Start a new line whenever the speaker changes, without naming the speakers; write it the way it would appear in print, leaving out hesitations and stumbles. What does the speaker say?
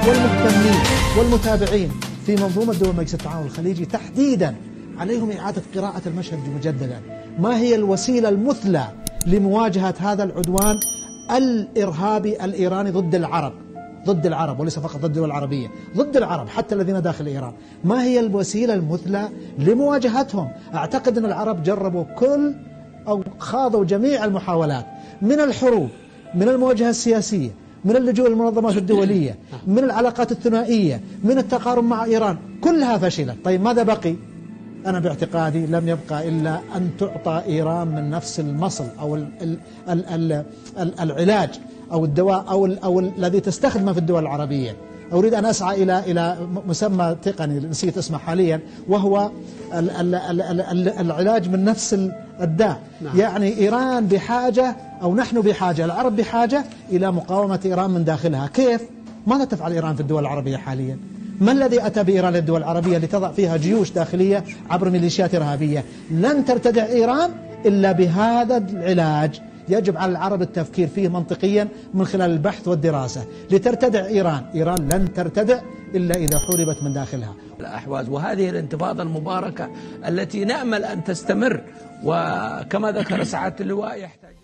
والمهتمين والمتابعين في منظومة دول مجلس التعاون الخليجي تحديدا عليهم إعادة قراءة المشهد مجددا. ما هي الوسيلة المثلى لمواجهة هذا العدوان الإرهابي الإيراني ضد العرب وليس فقط ضد الدول العربية، ضد العرب حتى الذين داخل إيران؟ ما هي الوسيلة المثلى لمواجهتهم؟ أعتقد أن العرب جربوا كل أو خاضوا جميع المحاولات، من الحروب، من المواجهة السياسية، من اللجوء للمنظمات الدولية، من العلاقات الثنائية، من التقارب مع إيران، كلها فشلت. طيب ماذا بقي؟ أنا باعتقادي لم يبقى إلا أن تعطى إيران من نفس المصل أو العلاج أو الدواء أو الذي تستخدمه في الدول العربية. أريد أن أسعى إلى مسمى تقني نسيت اسمه حاليا، وهو العلاج من نفس الداء. يعني إيران بحاجة أو نحن بحاجة، العرب بحاجة إلى مقاومة إيران من داخلها. كيف؟ ماذا تفعل إيران في الدول العربية حاليا؟ ما الذي أتى بإيران للدول العربية لتضع فيها جيوش داخلية عبر ميليشيات إرهابية؟ لن ترتدع إيران إلا بهذا العلاج. يجب على العرب التفكير فيه منطقيا من خلال البحث والدراسة. لترتدع إيران لن ترتدع إلا إذا حوربت من داخلها.
الأحواز وهذه الانتفاضة المباركة التي نأمل أن تستمر، وكما ذكر سعادة اللواء يحتاج